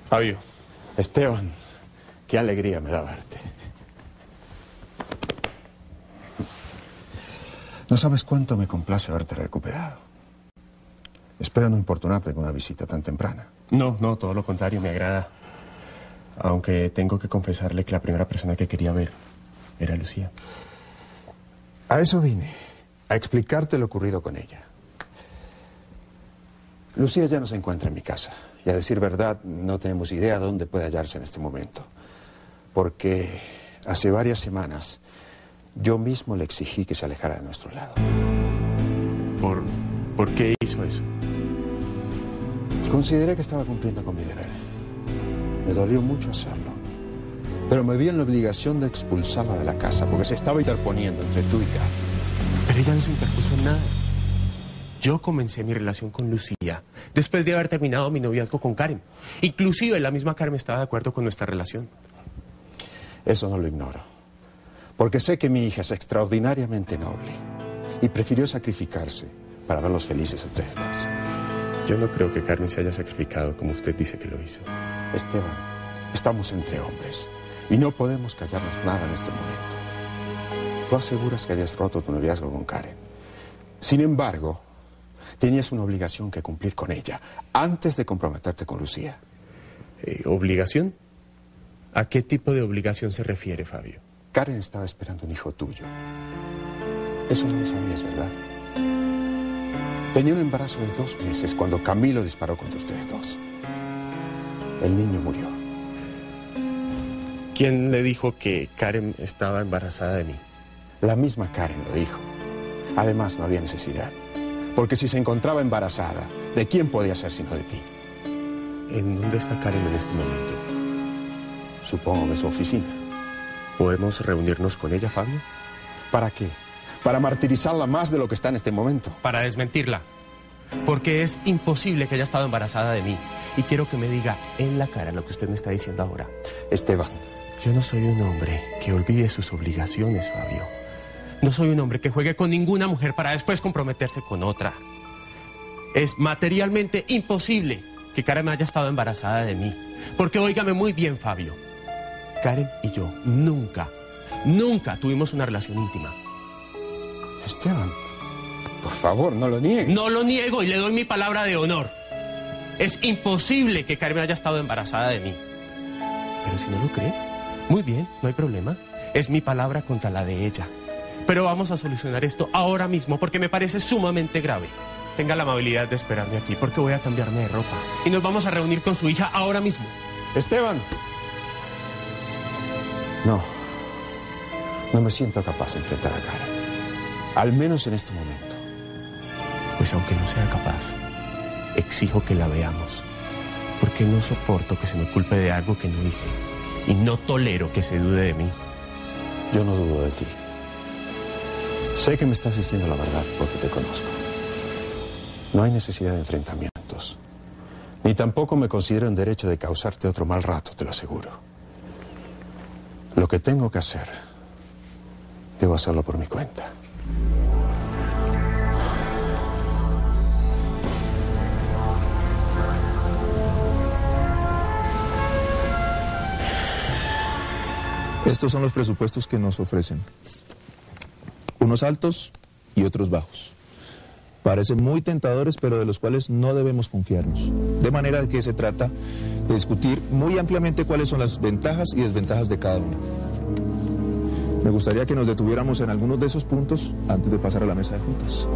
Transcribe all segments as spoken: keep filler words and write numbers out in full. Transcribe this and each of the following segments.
Fabio. Esteban, qué alegría me da verte. No sabes cuánto me complace haberte recuperado. Espero no importunarte con una visita tan temprana. No, no, todo lo contrario, me agrada. Aunque tengo que confesarle que la primera persona que quería ver era Lucía. A eso vine, a explicarte lo ocurrido con ella. Lucía ya no se encuentra en mi casa. Y a decir verdad, no tenemos idea de dónde puede hallarse en este momento. Porque hace varias semanas yo mismo le exigí que se alejara de nuestro lado. ¿Por, ¿por qué hizo eso? Consideré que estaba cumpliendo con mi deber. Me dolió mucho hacerlo. Pero me vi en la obligación de expulsarla de la casa porque se estaba interponiendo entre tú y Karen. Pero ella no se interpuso en nada. Yo comencé mi relación con Lucía después de haber terminado mi noviazgo con Karen. Inclusive la misma Karen estaba de acuerdo con nuestra relación. Eso no lo ignoro. Porque sé que mi hija es extraordinariamente noble y prefirió sacrificarse para verlos felices a ustedes dos. Yo no creo que Karen se haya sacrificado como usted dice que lo hizo. Esteban, estamos entre hombres y no podemos callarnos nada en este momento. Tú aseguras que habías roto tu noviazgo con Karen. Sin embargo, tenías una obligación que cumplir con ella antes de comprometerte con Lucía. Eh, ¿Obligación? ¿A qué tipo de obligación se refiere, Fabio? Karen estaba esperando un hijo tuyo. Eso no lo sabías, ¿verdad? Tenía un embarazo de dos meses cuando Camilo disparó contra ustedes dos. El niño murió. ¿Quién le dijo que Karen estaba embarazada de mí? La misma Karen lo dijo. Además, no había necesidad. Porque si se encontraba embarazada, ¿de quién podía ser sino de ti? ¿En dónde está Karen en este momento? Supongo que en su oficina. ¿Podemos reunirnos con ella, Fabio? ¿Para qué? ¿Para martirizarla más de lo que está en este momento? Para desmentirla. Porque es imposible que haya estado embarazada de mí. Y quiero que me diga en la cara lo que usted me está diciendo ahora. Esteban. Yo no soy un hombre que olvide sus obligaciones, Fabio. No soy un hombre que juegue con ninguna mujer para después comprometerse con otra. Es materialmente imposible que Karen me haya estado embarazada de mí. Porque óigame muy bien, Fabio. Karen y yo nunca, nunca tuvimos una relación íntima. Esteban, por favor, no lo niegues. No lo niego y le doy mi palabra de honor. Es imposible que Karen haya estado embarazada de mí. Pero si no lo cree, muy bien, no hay problema. Es mi palabra contra la de ella. Pero vamos a solucionar esto ahora mismo porque me parece sumamente grave. Tenga la amabilidad de esperarme aquí porque voy a cambiarme de ropa. Y nos vamos a reunir con su hija ahora mismo. Esteban. No. No me siento capaz de enfrentar a Karen. Al menos en este momento. Pues aunque no sea capaz, exijo que la veamos. Porque no soporto que se me culpe de algo que no hice. Y no tolero que se dude de mí. Yo no dudo de ti. Sé que me estás diciendo la verdad porque te conozco. No hay necesidad de enfrentamientos. Ni tampoco me considero en derecho de causarte otro mal rato, te lo aseguro. Lo que tengo que hacer, debo hacerlo por mi cuenta. Estos son los presupuestos que nos ofrecen. Unos altos y otros bajos. Parecen muy tentadores, pero de los cuales no debemos confiarnos. De manera que se trata de discutir muy ampliamente cuáles son las ventajas y desventajas de cada uno. Me gustaría que nos detuviéramos en algunos de esos puntos antes de pasar a la mesa de juntas.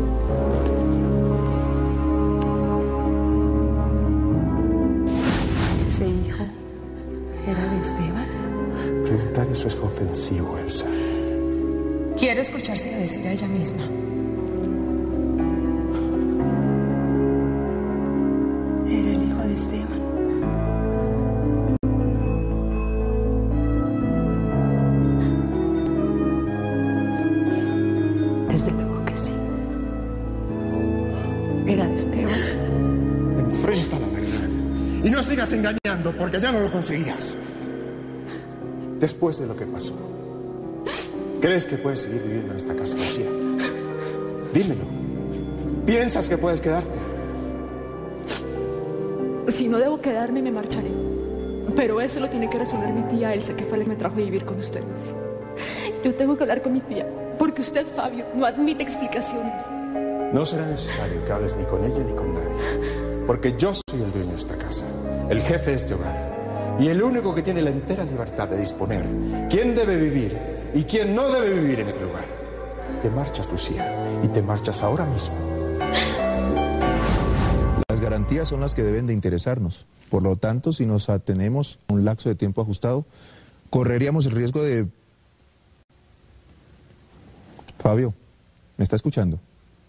¿Ese hijo era de Esteban? Preguntar eso es ofensivo, Elsa. Quiero escuchársela decir a ella misma. Era el hijo de Esteban. Desde luego que sí. Era de Esteban. Enfrenta la verdad. Y no sigas engañando, porque ya no lo conseguirás. Después de lo que pasó, ¿crees que puedes seguir viviendo en esta casa vacía? Dímelo. ¿Piensas que puedes quedarte? Si no debo quedarme, me marcharé. Pero eso lo tiene que resolver mi tía Elsa, que fue la que me trajo a vivir con ustedes. Yo tengo que hablar con mi tía, porque usted, Fabio, no admite explicaciones. No será necesario que hables ni con ella ni con nadie, porque yo soy el dueño de esta casa, el jefe de este hogar, y el único que tiene la entera libertad de disponer quién debe vivir y quién no debe vivir en este lugar. Te marchas, Lucía, y te marchas ahora mismo. Las garantías son las que deben de interesarnos. Por lo tanto, si nos atenemos a un lapso de tiempo ajustado, correríamos el riesgo de... Fabio, ¿me está escuchando?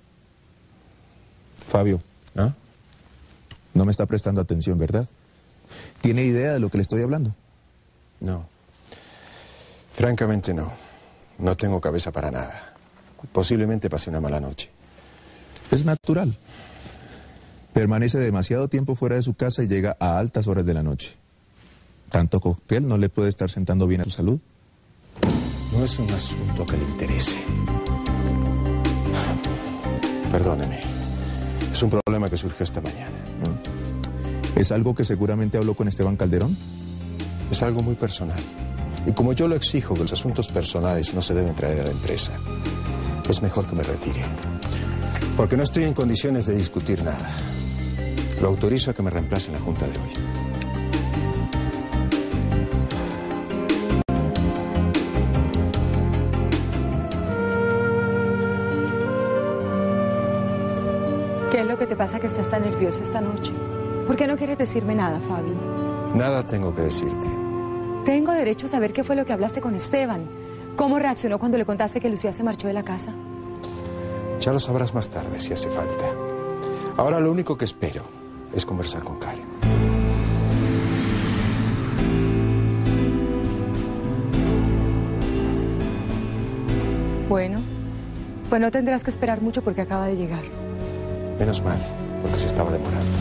Fabio, ¿Ah? no me está prestando atención, ¿verdad? ¿Tiene idea de lo que le estoy hablando? No. Francamente no. No tengo cabeza para nada. Posiblemente pasé una mala noche. Es natural. Permanece demasiado tiempo fuera de su casa y llega a altas horas de la noche. Tanto cóctel no le puede estar sentando bien a su salud. No es un asunto que le interese. Perdóneme. Es un problema que surgió esta mañana. ¿Es algo que seguramente habló con Esteban Calderón? Es algo muy personal. Y como yo lo exijo, que los asuntos personales no se deben traer a la empresa, es mejor que me retire. Porque no estoy en condiciones de discutir nada. Lo autorizo a que me reemplace en la junta de hoy. ¿Qué es lo que te pasa que estás tan nervioso esta noche? ¿Por qué no quieres decirme nada, Fabi? Nada tengo que decirte. Tengo derecho a saber qué fue lo que hablaste con Esteban. ¿Cómo reaccionó cuando le contaste que Lucía se marchó de la casa? Ya lo sabrás más tarde si hace falta. Ahora lo único que espero es conversar con Karen. Bueno, pues no tendrás que esperar mucho porque acaba de llegar. Menos mal, porque se estaba demorando.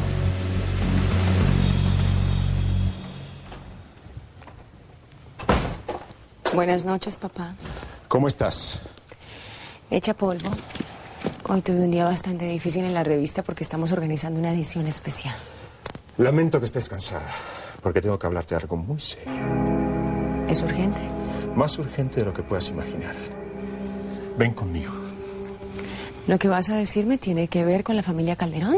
Buenas noches, papá. ¿Cómo estás? Echa polvo. Hoy tuve un día bastante difícil en la revista porque estamos organizando una edición especial. Lamento que estés cansada, porque tengo que hablarte de algo muy serio. ¿Es urgente? Más urgente de lo que puedas imaginar. Ven conmigo. ¿Lo que vas a decirme tiene que ver con la familia Calderón?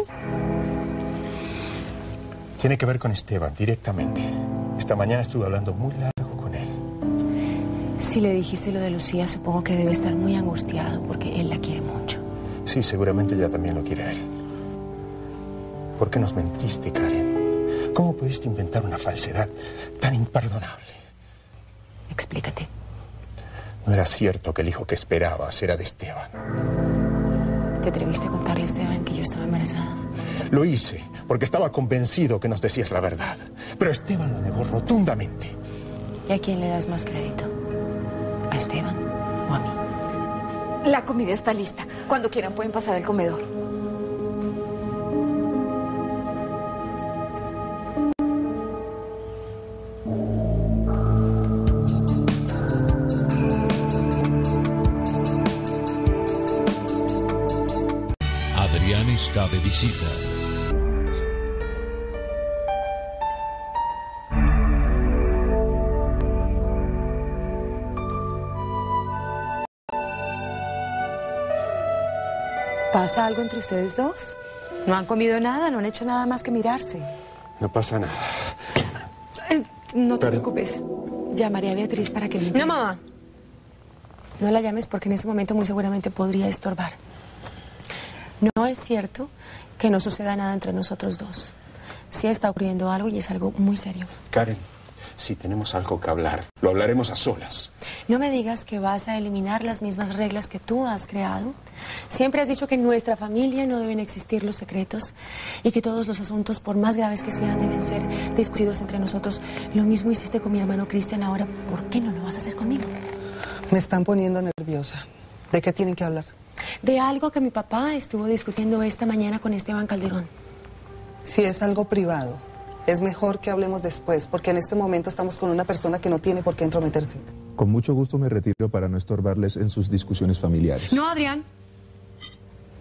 Tiene que ver con Esteban, directamente. Esta mañana estuve hablando muy largo con él. Si le dijiste lo de Lucía, supongo que debe estar muy angustiado porque él la quiere mucho. Sí, seguramente ella también lo quiere a él. ¿Por qué nos mentiste, Karen? ¿Cómo pudiste inventar una falsedad tan imperdonable? Explícate. No era cierto que el hijo que esperabas era de Esteban. ¿Te atreviste a contarle a Esteban que yo estaba embarazada? Lo hice porque estaba convencido que nos decías la verdad. Pero Esteban lo negó rotundamente. ¿Y a quién le das más crédito? ¿A Esteban o a mí? La comida está lista. Cuando quieran pueden pasar al comedor. Adrián está de visita. ¿Pasa algo entre ustedes dos? ¿No han comido nada? ¿No han hecho nada más que mirarse? No pasa nada. Eh, no te Pero- preocupes. Llamaré a Beatriz para que limpie. No, mamá. No la llames porque en ese momento muy seguramente podría estorbar. No es cierto que no suceda nada entre nosotros dos. Sí está ocurriendo algo y es algo muy serio. Karen, si tenemos algo que hablar, lo hablaremos a solas. No me digas que vas a eliminar las mismas reglas que tú has creado. Siempre has dicho que en nuestra familia no deben existir los secretos y que todos los asuntos, por más graves que sean, deben ser discutidos entre nosotros. Lo mismo hiciste con mi hermano Cristian. Ahora, ¿por qué no lo vas a hacer conmigo? Me están poniendo nerviosa. ¿De qué tienen que hablar? De algo que mi papá estuvo discutiendo esta mañana con Esteban Calderón. Si es algo privado, es mejor que hablemos después, porque en este momento estamos con una persona que no tiene por qué entrometerse. Con mucho gusto me retiro para no estorbarles en sus discusiones familiares. No, Adrián.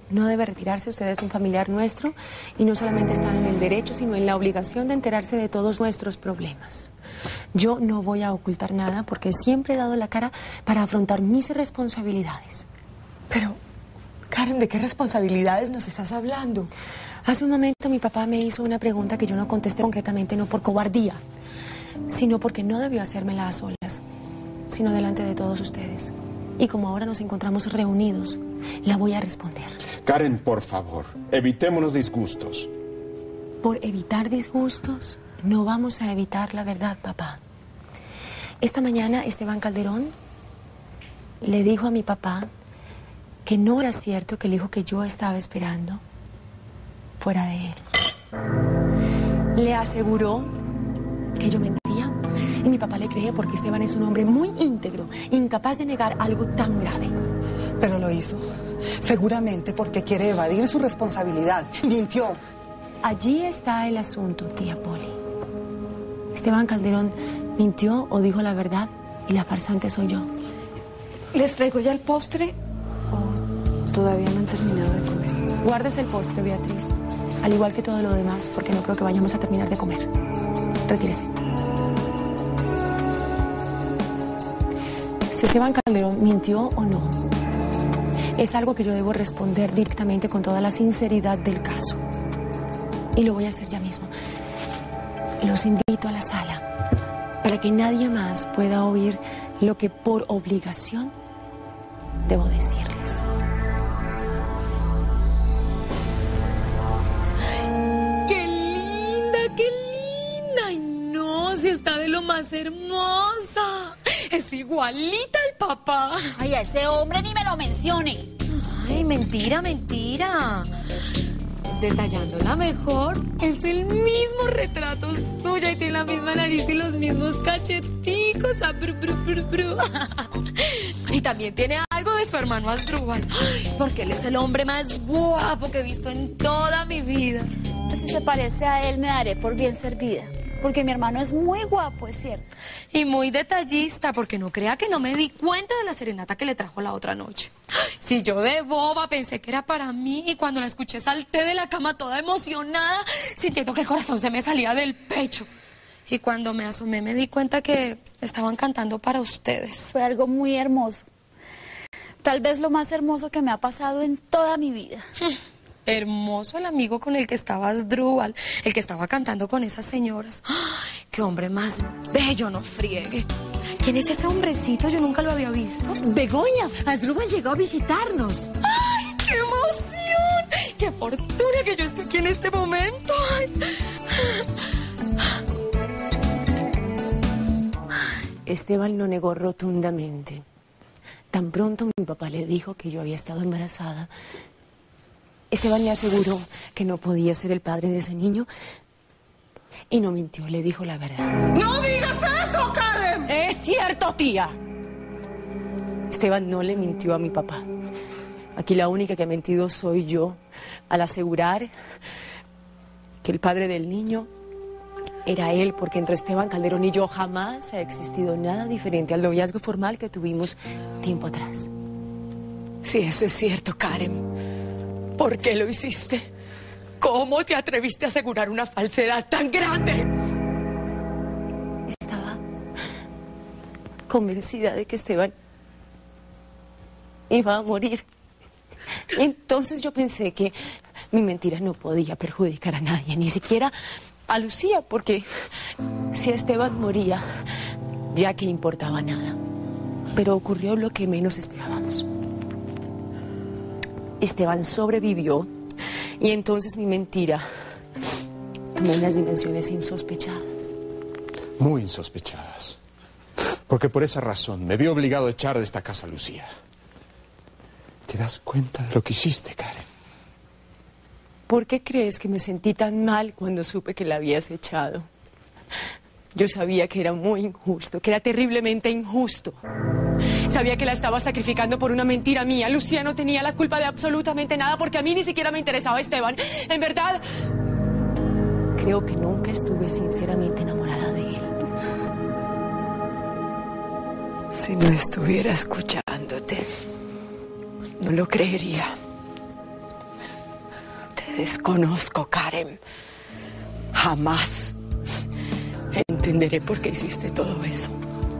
no debe retirarse. Usted es un familiar nuestro y no solamente está en el derecho, sino en la obligación de enterarse de todos nuestros problemas. Yo no voy a ocultar nada porque siempre he dado la cara para afrontar mis responsabilidades. Pero, Karen, ¿de qué responsabilidades nos estás hablando? Hace un momento mi papá me hizo una pregunta que yo no contesté concretamente, no por cobardía, sino porque no debió hacérmela a solas, sino delante de todos ustedes. Y como ahora nos encontramos reunidos, la voy a responder. Karen, por favor, evitémonos disgustos. Por evitar disgustos, no vamos a evitar la verdad, papá. Esta mañana Esteban Calderón le dijo a mi papá que no era cierto que el hijo que yo estaba esperando fuera de él. Le aseguró que yo mentía y mi papá le cree porque Esteban es un hombre muy íntegro, incapaz de negar algo tan grave. Pero lo hizo, seguramente porque quiere evadir su responsabilidad. Mintió. Allí está el asunto, tía Poli. Esteban Calderón mintió o dijo la verdad y la farsante soy yo. ¿Les traigo ya el postre o todavía no han terminado de comer? Guárdese el postre, Beatriz, al igual que todo lo demás, porque no creo que vayamos a terminar de comer. Retírese. Si Esteban Calderón mintió o no, es algo que yo debo responder directamente con toda la sinceridad del caso. Y lo voy a hacer ya mismo. Los invito a la sala para que nadie más pueda oír lo que por obligación debo decirles. ¡Qué linda, qué linda! ¡Ay, no! Si está de lo más hermosa. Es igualita al papá. Ay, a ese hombre ni me lo mencione. Ay, mentira, mentira. Detallándola mejor, es el mismo retrato suya y tiene la misma nariz y los mismos cacheticos. Ah, bru, bru, bru, bru. Y también tiene algo de su hermano Asdrúbal, porque él es el hombre más guapo que he visto en toda mi vida. Pues si se parece a él, me daré por bien servida. Porque mi hermano es muy guapo, es cierto. Y muy detallista, porque no crea que no me di cuenta de la serenata que le trajo la otra noche. Si yo de boba pensé que era para mí y cuando la escuché salté de la cama toda emocionada, sintiendo que el corazón se me salía del pecho. Y cuando me asomé me di cuenta que estaban cantando para ustedes. Fue algo muy hermoso. Tal vez lo más hermoso que me ha pasado en toda mi vida. Hermoso el amigo con el que estaba Asdrúbal, el que estaba cantando con esas señoras. ¡Ay, qué hombre más bello, no friegue! ¿Quién es ese hombrecito? Yo nunca lo había visto. Begoña, Asdrúbal llegó a visitarnos. ¡Ay, qué emoción! ¡Qué fortuna que yo esté aquí en este momento! Ay. Esteban lo negó rotundamente. Tan pronto mi papá le dijo que yo había estado embarazada, Esteban le aseguró que no podía ser el padre de ese niño y no mintió, le dijo la verdad. ¡No digas eso, Karen! ¡Es cierto, tía! Esteban no le mintió a mi papá. Aquí la única que ha mentido soy yo al asegurar que el padre del niño era él, porque entre Esteban Calderón y yo jamás ha existido nada diferente al noviazgo formal que tuvimos tiempo atrás. Si eso es cierto, Karen, ¿por qué lo hiciste? ¿Cómo te atreviste a asegurar una falsedad tan grande? Estaba convencida de que Esteban iba a morir. Y entonces yo pensé que mi mentira no podía perjudicar a nadie, ni siquiera a Lucía, porque si Esteban moría, ya que importaba nada. Pero ocurrió lo que menos esperábamos. Esteban sobrevivió y entonces mi mentira tomó unas dimensiones insospechadas. Muy insospechadas. Porque por esa razón me vi obligado a echar de esta casa a Lucía. ¿Te das cuenta de lo que hiciste, Karen? ¿Por qué crees que me sentí tan mal cuando supe que la habías echado? Yo sabía que era muy injusto, que era terriblemente injusto. Sabía que la estaba sacrificando por una mentira mía. Lucía no tenía la culpa de absolutamente nada porque a mí ni siquiera me interesaba Esteban. En verdad, creo que nunca estuve sinceramente enamorada de él. Si no estuviera escuchándote, no lo creería. desconozco, Karen. Jamás entenderé por qué hiciste todo eso.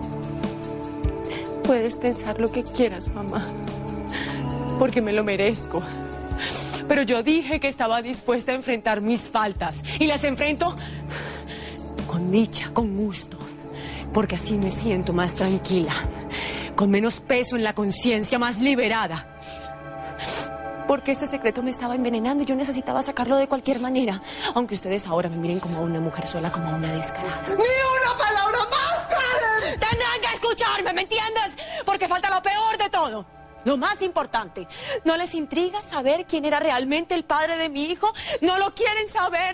Puedes pensar lo que quieras, mamá, porque me lo merezco. Pero yo dije que estaba dispuesta a enfrentar mis faltas y las enfrento con dicha, con gusto, porque así me siento más tranquila, con menos peso en la conciencia, más liberada. Porque este secreto me estaba envenenando y yo necesitaba sacarlo de cualquier manera, aunque ustedes ahora me miren como una mujer sola, como una descarada. ¡Ni una palabra más, Karen! Tendrán que escucharme, ¿me entiendes? Porque falta lo peor de todo. Lo más importante. ¿No les intriga saber quién era realmente el padre de mi hijo? ¿No lo quieren saber?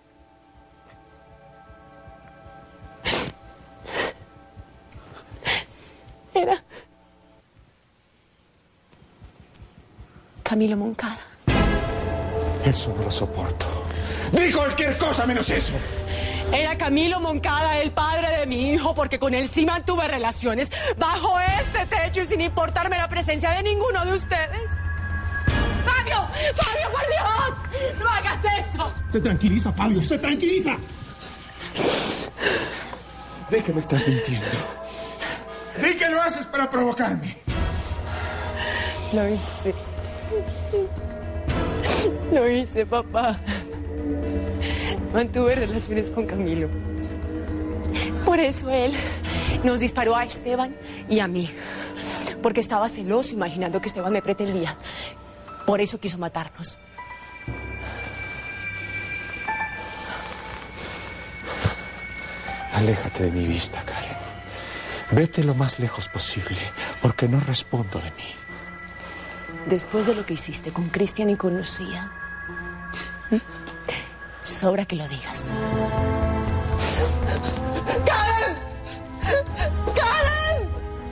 Era Camilo Moncada. Eso no lo soporto. ¡Di cualquier cosa menos eso! Era Camilo Moncada el padre de mi hijo, porque con él sí mantuve relaciones bajo este techo y sin importarme la presencia de ninguno de ustedes. ¡Fabio! ¡Fabio, por Dios! ¡No hagas eso! Se tranquiliza, Fabio, se tranquiliza. ¿De qué me estás mintiendo? Di que lo haces para provocarme. Lo hice. Lo hice, papá. Mantuve relaciones con Camilo. Por eso él nos disparó a Esteban y a mí. Porque estaba celoso imaginando que Esteban me pretendía. Por eso quiso matarnos. Aléjate de mi vista, Karen. Vete lo más lejos posible, porque no respondo de mí. Después de lo que hiciste con Cristian y con Lucía, sobra que lo digas. ¡Karen! ¡Karen!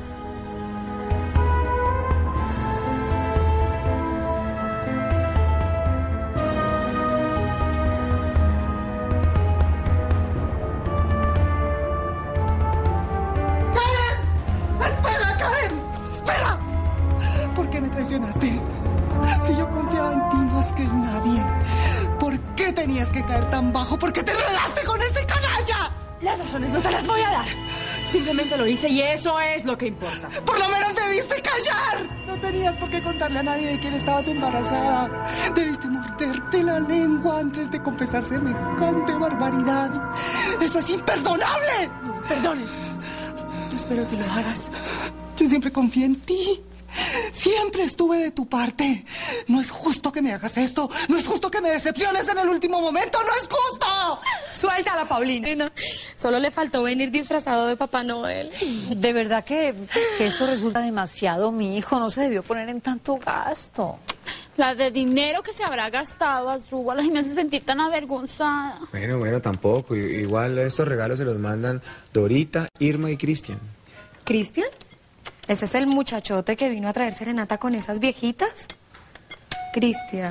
¡Espera, Karen! ¡Espera! ¿Por qué me traicionaste? Si yo confiaba en ti más que en nadie. ¿Por qué tenías que caer tan bajo? ¿Por qué te enredaste con ese canalla? Las razones no te las voy a dar. Simplemente lo hice y eso es lo que importa. ¡Por lo menos debiste callar! No tenías por qué contarle a nadie de quién estabas embarazada. Debiste morderte la lengua antes de confesar semejante barbaridad. ¡Eso es imperdonable! No, perdones. Yo espero que lo hagas. Yo siempre confié en ti. Siempre estuve de tu parte. No es justo que me hagas esto. No es justo que me decepciones en el último momento. ¡No es justo! Suéltala, Paulina. Solo le faltó venir disfrazado de Papá Noel. De verdad que, que esto resulta demasiado. Mi hijo no se debió poner en tanto gasto. La de dinero que se habrá gastado, Asdrúbal, y me hace sentir tan avergonzada. Bueno, bueno, tampoco. Igual estos regalos se los mandan Dorita, Irma y Cristian. ¿Cristian? ¿Ese es el muchachote que vino a traer serenata con esas viejitas? Cristian.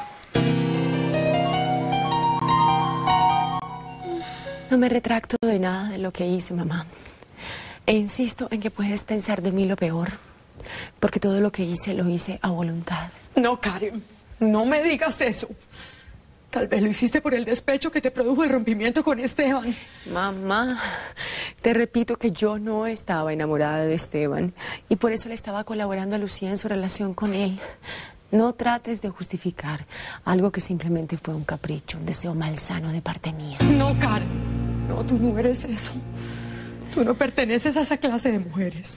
No me retracto de nada de lo que hice, mamá. E insisto en que puedes pensar de mí lo peor. Porque todo lo que hice, lo hice a voluntad. No, Karen, no me digas eso. Tal vez lo hiciste por el despecho que te produjo el rompimiento con Esteban. Mamá, te repito que yo no estaba enamorada de Esteban y por eso le estaba colaborando a Lucía en su relación con él. No trates de justificar algo que simplemente fue un capricho, un deseo malsano de parte mía. No, Karen, no, tú no eres eso. Tú no perteneces a esa clase de mujeres.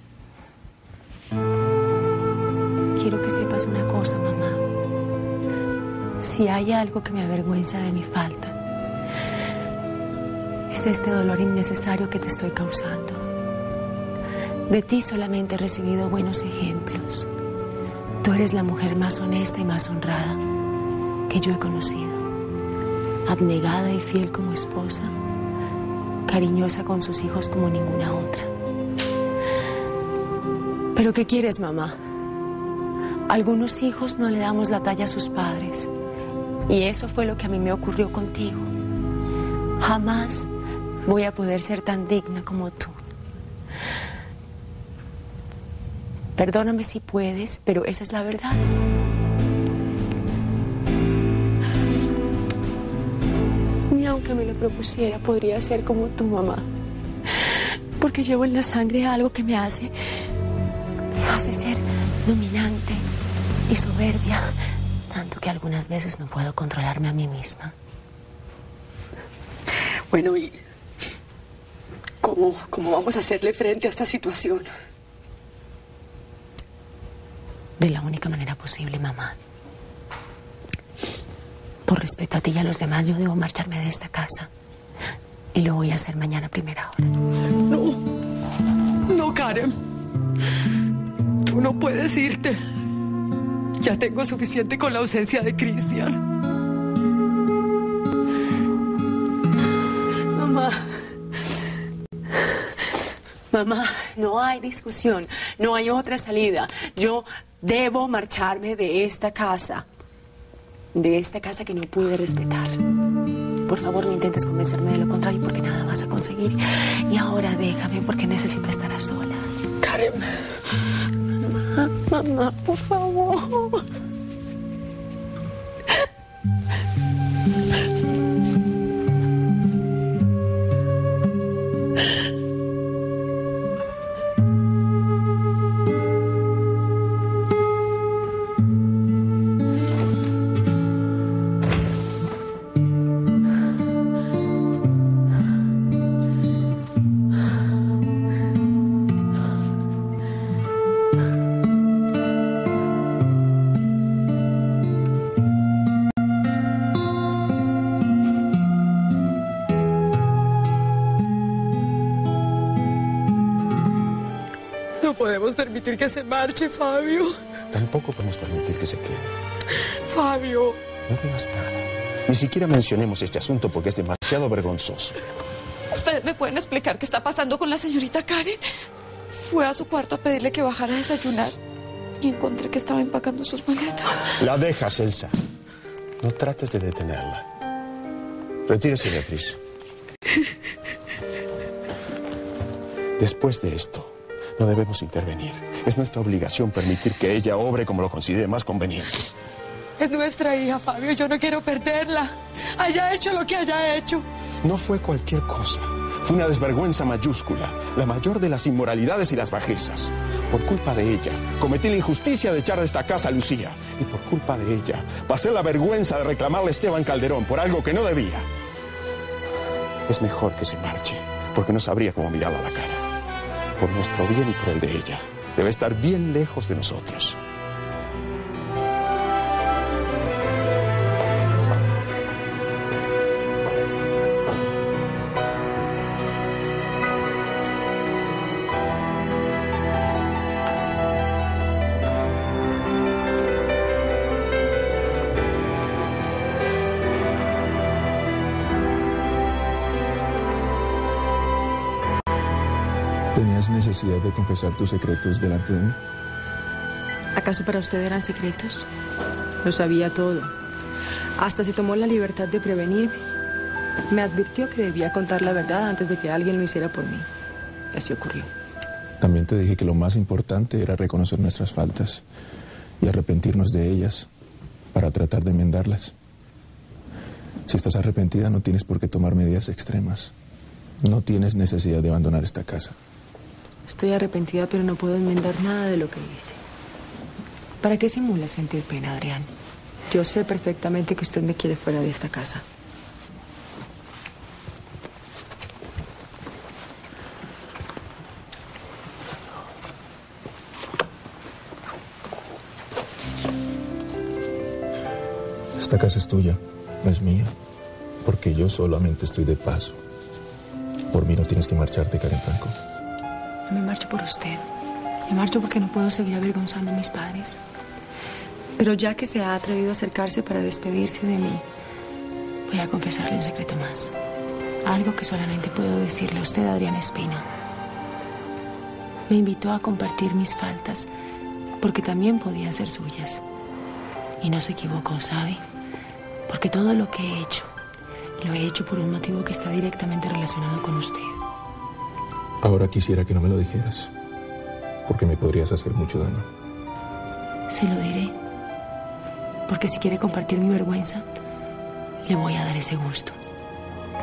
Quiero que sepas una cosa, mamá. Si hay algo que me avergüenza de mi falta, es este dolor innecesario que te estoy causando. De ti solamente he recibido buenos ejemplos. Tú eres la mujer más honesta y más honrada que yo he conocido. Abnegada y fiel como esposa, cariñosa con sus hijos como ninguna otra. ¿Pero qué quieres, mamá? Algunos hijos no le damos la talla a sus padres. Y eso fue lo que a mí me ocurrió contigo. Jamás voy a poder ser tan digna como tú. Perdóname si puedes, pero esa es la verdad. aunque me lo propusiera, podría ser como tu mamá. Porque llevo en la sangre algo que me hace, me hace ser dominante y soberbia, tanto que algunas veces no puedo controlarme a mí misma. Bueno, ¿y cómo, cómo vamos a hacerle frente a esta situación? De la única manera posible, mamá. Por respeto a ti y a los demás, yo debo marcharme de esta casa. Y lo voy a hacer mañana a primera hora. No, no, Karen. Tú no puedes irte. Ya tengo suficiente con la ausencia de Cristian. Mamá. Mamá, no hay discusión. No hay otra salida. Yo debo marcharme de esta casa. De esta casa que no pude respetar. Por favor, no intentes convencerme de lo contrario porque nada vas a conseguir. Y ahora déjame porque necesito estar a solas. Karen. Mamá, mamá, por favor. No podemos permitir que se marche, Fabio. Tampoco podemos permitir que se quede. Fabio. No digas nada. Ni siquiera mencionemos este asunto porque es demasiado vergonzoso. ¿Ustedes me pueden explicar qué está pasando con la señorita Karen? Fue a su cuarto a pedirle que bajara a desayunar y encontré que estaba empacando sus maletas. La dejas, Elsa. No trates de detenerla. Retírese, Beatriz. Después de esto, no debemos intervenir. Es nuestra obligación permitir que ella obre como lo considere más conveniente. Es nuestra hija, Fabio. Yo no quiero perderla. Haya hecho lo que haya hecho. No fue cualquier cosa. Fue una desvergüenza mayúscula, la mayor de las inmoralidades y las bajezas. Por culpa de ella, cometí la injusticia de echar de esta casa a Lucía. Y por culpa de ella, pasé la vergüenza de reclamarle a Esteban Calderón por algo que no debía. Es mejor que se marche, porque no sabría cómo mirarla a la cara. Por nuestro bien y por el de ella. Debe estar bien lejos de nosotros. ¿Tenías necesidad de confesar tus secretos delante de mí? ¿Acaso para usted eran secretos? Lo sabía todo. Hasta se tomó la libertad de prevenirme. Me advirtió que debía contar la verdad antes de que alguien lo hiciera por mí. Y así ocurrió. También te dije que lo más importante era reconocer nuestras faltas y arrepentirnos de ellas para tratar de enmendarlas. Si estás arrepentida, no tienes por qué tomar medidas extremas. No tienes necesidad de abandonar esta casa. Estoy arrepentida, pero no puedo enmendar nada de lo que hice. ¿Para qué simula sentir pena, Adrián? Yo sé perfectamente que usted me quiere fuera de esta casa. Esta casa es tuya, no es mía, porque yo solamente estoy de paso. Por mí no tienes que marcharte, Karen Franco. No me marcho por usted. Me marcho porque no puedo seguir avergonzando a mis padres. Pero ya que se ha atrevido a acercarse para despedirse de mí, voy a confesarle un secreto más. Algo que solamente puedo decirle a usted, Adrián Espino. Me invitó a compartir mis faltas porque también podían ser suyas. Y no se equivocó, ¿sabe? Porque todo lo que he hecho, lo he hecho por un motivo que está directamente relacionado con usted. Ahora quisiera que no me lo dijeras, porque me podrías hacer mucho daño. Se lo diré, porque si quiere compartir mi vergüenza, le voy a dar ese gusto.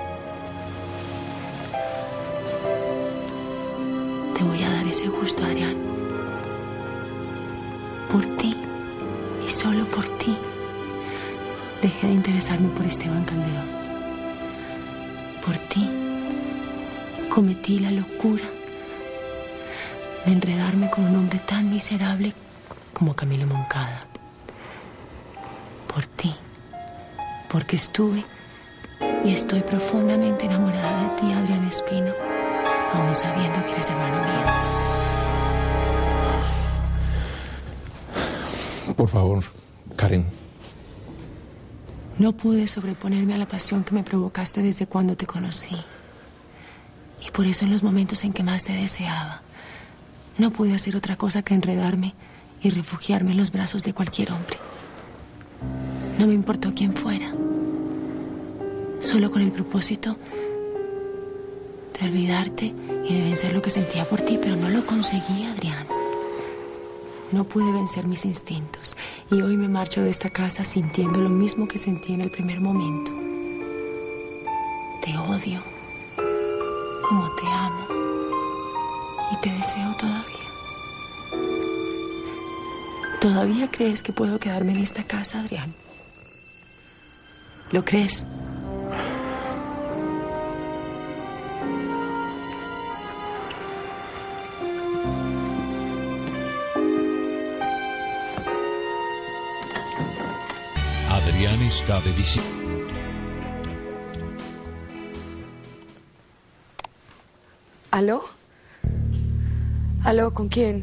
parece justo, Adrián. Por ti, y solo por ti, dejé de interesarme por Esteban Calderón. Por ti, cometí la locura de enredarme con un hombre tan miserable como Camilo Moncada. Por ti, porque estuve y estoy profundamente enamorada de ti, Adrián Espino, aún sabiendo que eres hermano mío. Por favor, Karen. No pude sobreponerme a la pasión que me provocaste desde cuando te conocí. Y por eso en los momentos en que más te deseaba, no pude hacer otra cosa que enredarme y refugiarme en los brazos de cualquier hombre. No me importó quién fuera, solo con el propósito de olvidarte y de vencer lo que sentía por ti, pero no lo conseguí, Adrián. No pude vencer mis instintos y hoy me marcho de esta casa sintiendo lo mismo que sentí en el primer momento. Te odio como te amo y te deseo todavía. ¿Todavía crees que puedo quedarme en esta casa, Adrián? ¿Lo crees? Adrián está de visita. ¿Aló? ¿Aló? ¿Con quién?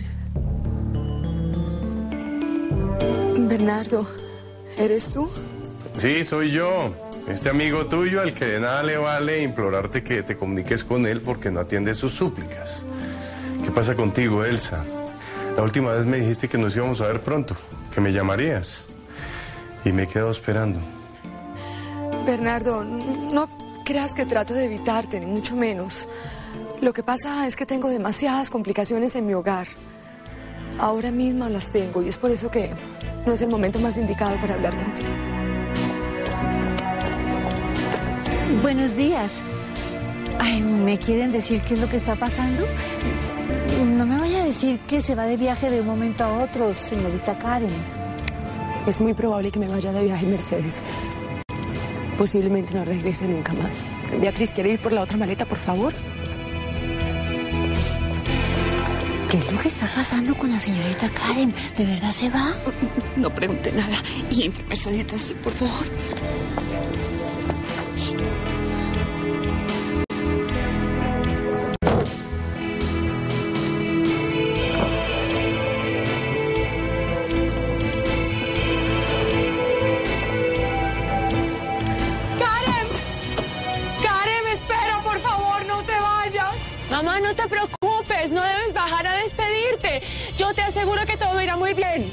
Bernardo, ¿eres tú? Sí, soy yo. Este amigo tuyo al que de nada le vale implorarte que te comuniques con él porque no atiende sus súplicas. ¿Qué pasa contigo, Elsa? La última vez me dijiste que nos íbamos a ver pronto, que me llamarías. Y me he quedado esperando. Bernardo, no creas que trato de evitarte, ni mucho menos. Lo que pasa es que tengo demasiadas complicaciones en mi hogar. Ahora mismo las tengo y es por eso que no es el momento más indicado para hablar contigo. Buenos días. Ay, ¿me quieren decir qué es lo que está pasando? No me vaya a decir que se va de viaje de un momento a otro, señorita Karen. Es muy probable que me vaya de viaje, Mercedes. Posiblemente no regrese nunca más. Beatriz, ¿quiere ir por la otra maleta, por favor? ¿Qué es lo que está pasando con la señorita Karen? ¿De verdad se va? No pregunte nada. Y entre Mercedes, por favor. Mamá, no te preocupes, no debes bajar a despedirte. Yo te aseguro que todo irá muy bien.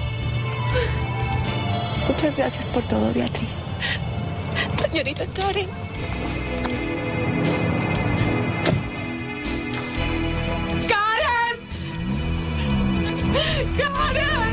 Muchas gracias por todo, Beatriz. Señorita Karen. ¡Karen! ¡Karen!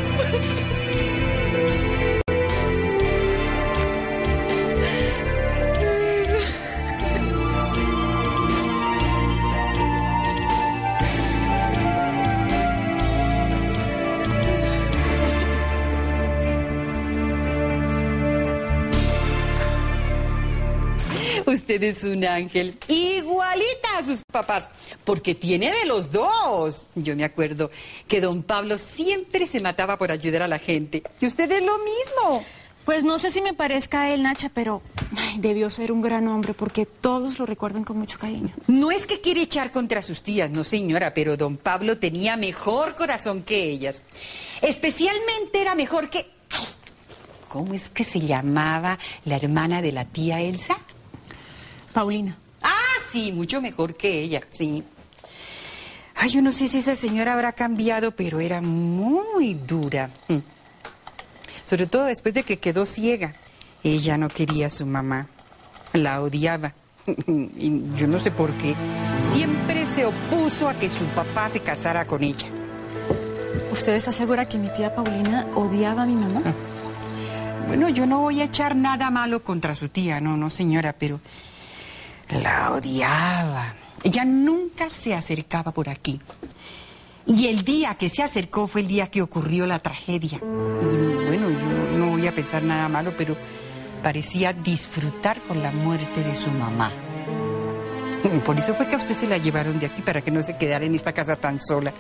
Usted es un ángel, igualita a sus papás, porque tiene de los dos. Yo me acuerdo que don Pablo siempre se mataba por ayudar a la gente. Y usted es lo mismo. Pues no sé si me parezca a él, Nacha, pero ay, debió ser un gran hombre porque todos lo recuerdan con mucho cariño. No es que quiere echar contra sus tías, no señora, pero don Pablo tenía mejor corazón que ellas. Especialmente era mejor que... Ay, ¿cómo es que se llamaba la hermana de la tía Elsa? Paulina. Ah, sí, mucho mejor que ella, sí. Ay, yo no sé si esa señora habrá cambiado, pero era muy dura. Sobre todo después de que quedó ciega. Ella no quería a su mamá. La odiaba. Y yo no sé por qué. Siempre se opuso a que su papá se casara con ella. ¿Usted está segura que mi tía Paulina odiaba a mi mamá? Bueno, yo no voy a echar nada malo contra su tía, no, no señora, pero la odiaba. Ella nunca se acercaba por aquí. Y el día que se acercó fue el día que ocurrió la tragedia. Y bueno, yo no voy a pensar nada malo, pero parecía disfrutar con la muerte de su mamá. Por eso fue que a usted se la llevaron de aquí, para que no se quedara en esta casa tan sola.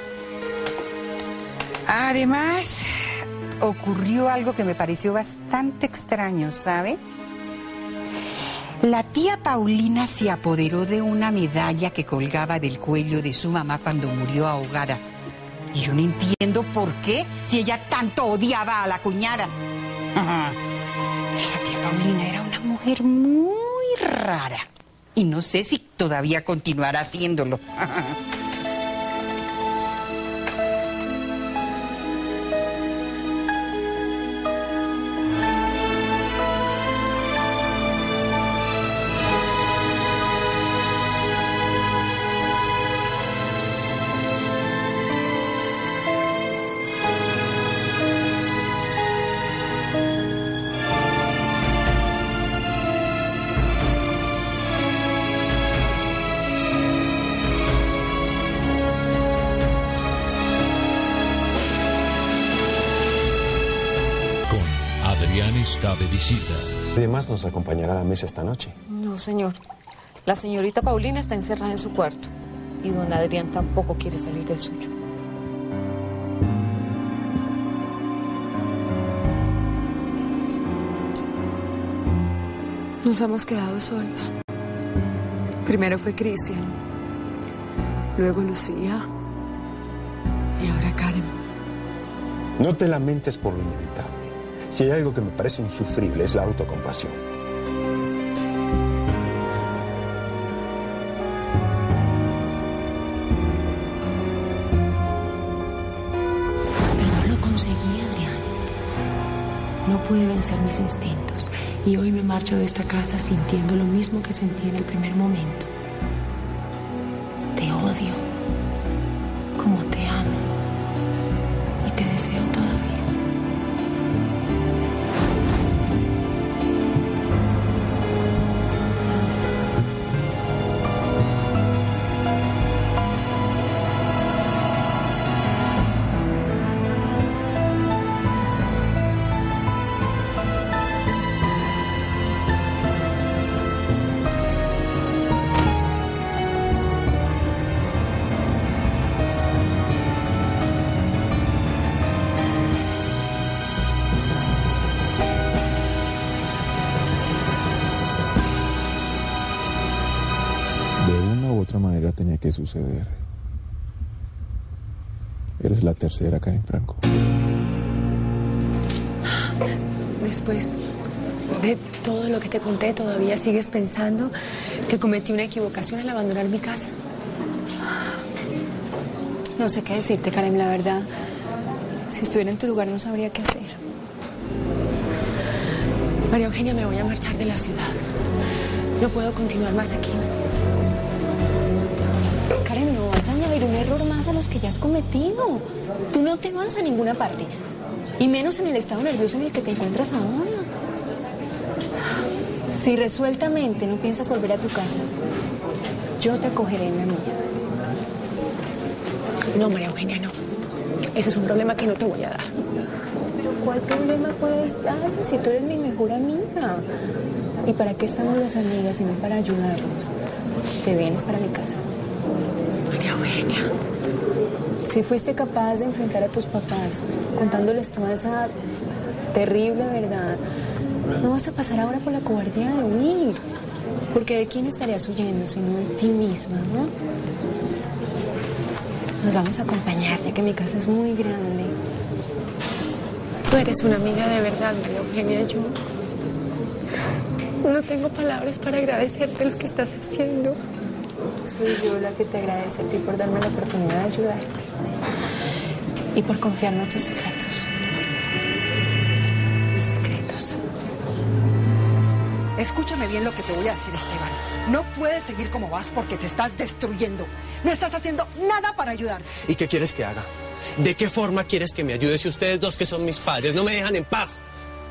Además, ocurrió algo que me pareció bastante extraño, ¿sabe? La tía Paulina se apoderó de una medalla que colgaba del cuello de su mamá cuando murió ahogada. Y yo no entiendo por qué, si ella tanto odiaba a la cuñada. Ajá. Esa tía Paulina era una mujer muy rara. Y no sé si todavía continuará haciéndolo. Está de visita. Además, nos acompañará a la mesa esta noche. No, señor. La señorita Paulina está encerrada en su cuarto. Y don Adrián tampoco quiere salir del suyo. Nos hemos quedado solos. Primero fue Cristian. Luego Lucía. Y ahora Karen. No te lamentes por lo inevitable. Si hay algo que me parece insufrible es la autocompasión. Pero no lo conseguí, Adrián. No pude vencer mis instintos. Y hoy me marcho de esta casa sintiendo lo mismo que sentí en el primer momento. Te odio. Como te amo. Y te deseo todavía. Tenía que suceder. Eres la tercera, Karen Franco. Después de todo lo que te conté, ¿todavía sigues pensando que cometí una equivocación al abandonar mi casa? No sé qué decirte, Karen, la verdad. Si estuviera en tu lugar no sabría qué hacer. María Eugenia, me voy a marchar de la ciudad. No puedo continuar más aquí. Karen, no vas a añadir un error más a los que ya has cometido. Tú no te vas a ninguna parte. Y menos en el estado nervioso en el que te encuentras ahora. Si resueltamente no piensas volver a tu casa, yo te acogeré en la mía. No, María Eugenia, no. Ese es un problema que no te voy a dar. Pero ¿cuál problema puedes dar si tú eres mi mejor amiga? ¿Y para qué estamos las amigas sino para ayudarnos? Te vienes para mi casa. María Eugenia. Si fuiste capaz de enfrentar a tus papás contándoles toda esa terrible verdad, no vas a pasar ahora por la cobardía de huir. Porque ¿de quién estarías huyendo sino de ti misma, no? Nos vamos a acompañar, ya que mi casa es muy grande. Tú eres una amiga de verdad, María Eugenia. Yo no tengo palabras para agradecerte lo que estás haciendo. Soy yo la que te agradece a ti por darme la oportunidad de ayudarte. Y por confiarme en tus secretos. Mis secretos. Escúchame bien lo que te voy a decir, Esteban. No puedes seguir como vas porque te estás destruyendo. No estás haciendo nada para ayudar. ¿Y qué quieres que haga? ¿De qué forma quieres que me ayude si ustedes dos que son mis padres no me dejan en paz?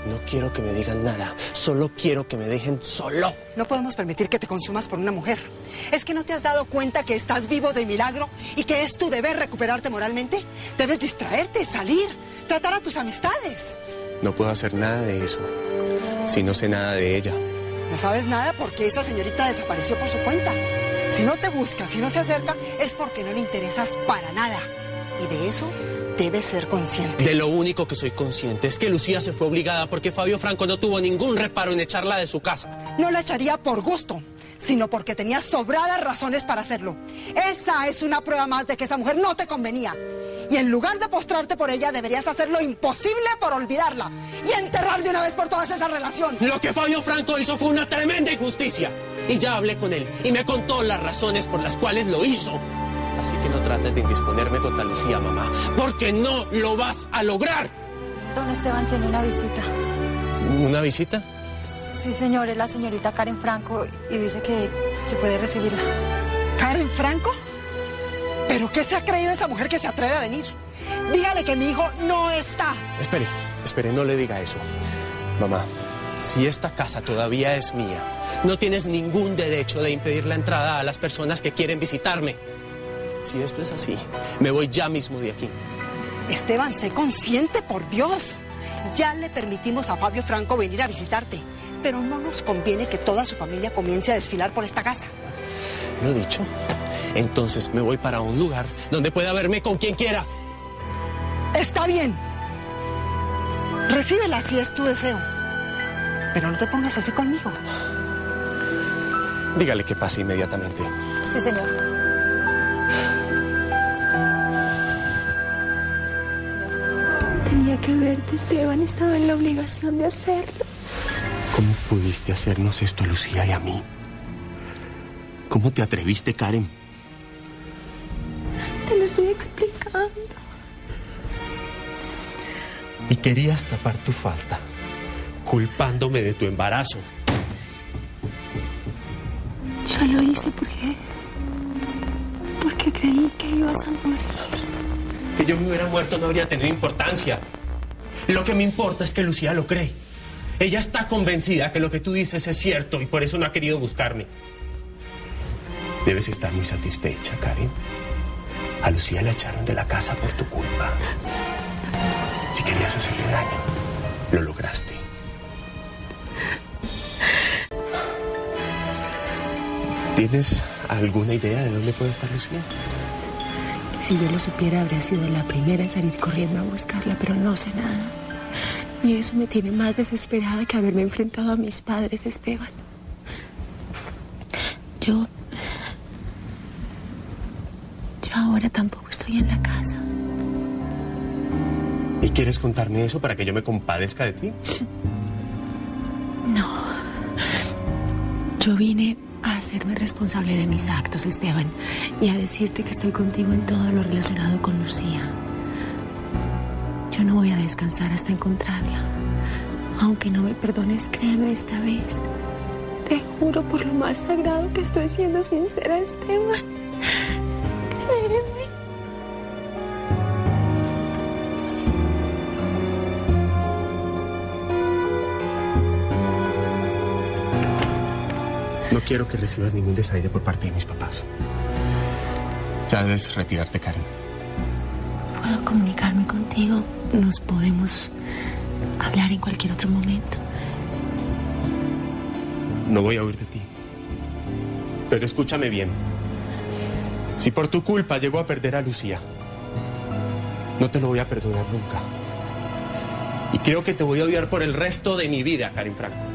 No quiero que me digan nada. Solo quiero que me dejen solo. No podemos permitir que te consumas por una mujer. ¿Es que no te has dado cuenta que estás vivo de milagro y que es tu deber recuperarte moralmente? Debes distraerte, salir, tratar a tus amistades. No puedo hacer nada de eso si no sé nada de ella. No sabes nada porque esa señorita desapareció por su cuenta. Si no te busca, si no se acerca, es porque no le interesas para nada. Y de eso debes ser consciente. De lo único que soy consciente es que Lucía se fue obligada porque Fabio Franco no tuvo ningún reparo en echarla de su casa. No la echaría por gusto, sino porque tenía sobradas razones para hacerlo. Esa es una prueba más de que esa mujer no te convenía. Y en lugar de postrarte por ella, deberías hacer lo imposible por olvidarla y enterrar de una vez por todas esa relación. Lo que Fabio Franco hizo fue una tremenda injusticia. Y ya hablé con él y me contó las razones por las cuales lo hizo. Así que no trates de indisponerme contra Lucía, mamá, porque no lo vas a lograr. Don Esteban tiene una visita. ¿Una visita? Sí, señor, es la señorita Karen Franco y dice que se puede recibirla. ¿Karen Franco? ¿Pero qué se ha creído esa mujer que se atreve a venir? Dígale que mi hijo no está. Espere, espere, no le diga eso. Mamá, si esta casa todavía es mía, no tienes ningún derecho de impedir la entrada a las personas que quieren visitarme. Si esto es así, me voy ya mismo de aquí. Esteban, sé consciente, por Dios. Ya le permitimos a Fabio Franco venir a visitarte, pero no nos conviene que toda su familia comience a desfilar por esta casa. Lo dicho, entonces me voy para un lugar donde pueda verme con quien quiera. Está bien. Recíbela si es tu deseo. Pero no te pongas así conmigo. Dígale que pase inmediatamente. Sí, señor. Tenía que verte, Esteban. Estaba en la obligación de hacerlo. ¿Cómo pudiste hacernos esto a Lucía y a mí? ¿Cómo te atreviste, Karen? Te lo estoy explicando. Y querías tapar tu falta, culpándome de tu embarazo. Yo lo hice porque... porque creí que ibas a morir. Que yo me hubiera muerto no habría tenido importancia. Lo que me importa es que Lucía lo cree. Ella está convencida que lo que tú dices es cierto y por eso no ha querido buscarme. Debes estar muy satisfecha, Karen. A Lucía la echaron de la casa por tu culpa. Si querías hacerle daño, lo lograste. ¿Tienes alguna idea de dónde puede estar Lucía? Si yo lo supiera, habría sido la primera en salir corriendo a buscarla, pero no sé nada. Y eso me tiene más desesperada que haberme enfrentado a mis padres, Esteban. Yo... Yo ahora tampoco estoy en la casa. ¿Y quieres contarme eso para que yo me compadezca de ti? No. Yo vine a hacerme responsable de mis actos, Esteban, y a decirte que estoy contigo en todo lo relacionado con Lucía. Yo no voy a descansar hasta encontrarla. Aunque no me perdones, créeme esta vez. Te juro por lo más sagrado que estoy siendo sincera, Esteban. Créeme. No quiero que recibas ningún desaire por parte de mis papás. Ya debes retirarte, Karen. Puedo comunicarme contigo. Nos podemos hablar en cualquier otro momento. No voy a huir de ti. Pero escúchame bien. Si por tu culpa llego a perder a Lucía, no te lo voy a perdonar nunca. Y creo que te voy a odiar por el resto de mi vida, Karen Franco.